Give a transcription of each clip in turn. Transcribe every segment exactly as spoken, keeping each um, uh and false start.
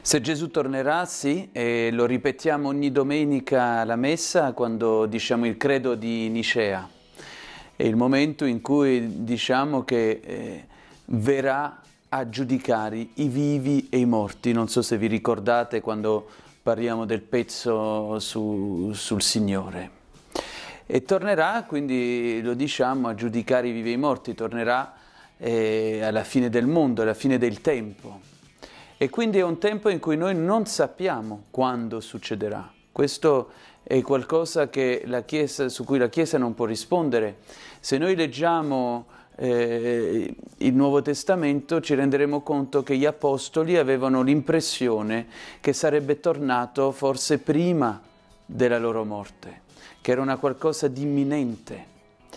Se Gesù tornerà, sì, e lo ripetiamo ogni domenica alla messa quando diciamo il credo di Nicea. È il momento in cui diciamo che eh, verrà a giudicare i vivi e i morti. Non so se vi ricordate quando parliamo del pezzo su, sul Signore. E tornerà, quindi lo diciamo, a giudicare i vivi e i morti, tornerà eh, alla fine del mondo, alla fine del tempo. E quindi è un tempo in cui noi non sappiamo quando succederà. Questo è qualcosa che la Chiesa, su cui la Chiesa non può rispondere. Se noi leggiamo eh, il Nuovo Testamento ci renderemo conto che gli Apostoli avevano l'impressione che sarebbe tornato forse prima della loro morte, che era una qualcosa di imminente.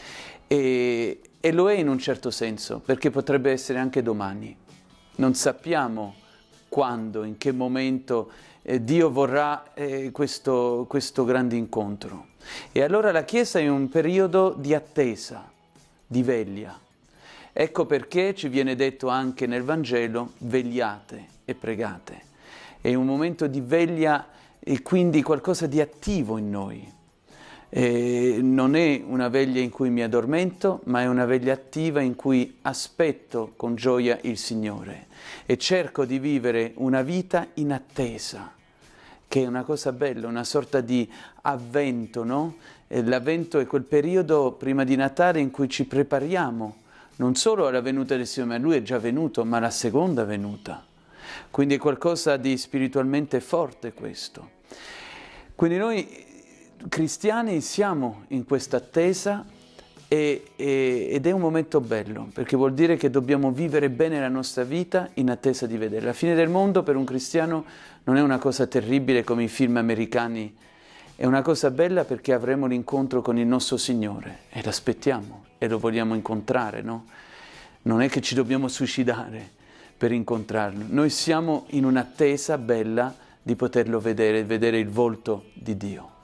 E, e lo è in un certo senso, perché potrebbe essere anche domani. Non sappiamo quando, in che momento eh, Dio vorrà eh, questo, questo grande incontro. E allora la Chiesa è in un periodo di attesa, di veglia. Ecco perché ci viene detto anche nel Vangelo: vegliate e pregate. È un momento di veglia e quindi qualcosa di attivo in noi. Eh, non è una veglia in cui mi addormento, ma è una veglia attiva in cui aspetto con gioia il Signore e cerco di vivere una vita in attesa, che è una cosa bella, una sorta di avvento, no? L'avvento è quel periodo prima di Natale in cui ci prepariamo non solo alla venuta del Signore, ma Lui è già venuto, ma alla seconda venuta. Quindi è qualcosa di spiritualmente forte questo. Quindi noi cristiani siamo in questa attesa e, e, ed è un momento bello, perché vuol dire che dobbiamo vivere bene la nostra vita in attesa di vedere. La fine del mondo per un cristiano non è una cosa terribile come i film americani, è una cosa bella perché avremo l'incontro con il nostro Signore e l'aspettiamo e lo vogliamo incontrare, no? Non è che ci dobbiamo suicidare per incontrarlo, noi siamo in un'attesa bella di poterlo vedere, vedere il volto di Dio.